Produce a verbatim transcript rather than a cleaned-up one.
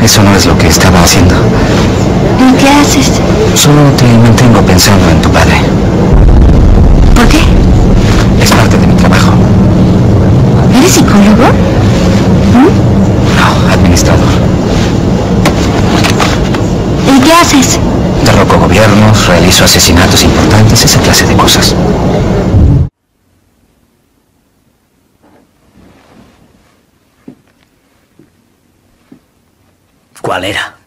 Eso no es lo que estaba haciendo. ¿Y qué haces? Solo te mantengo pensando en tu padre. ¿Por qué? Es parte de mi trabajo. ¿Eres psicólogo? ¿Mm? No, administrador. ¿Y qué haces? Derroco gobiernos, realizo asesinatos importantes, esa clase de cosas. ¿Cuál era?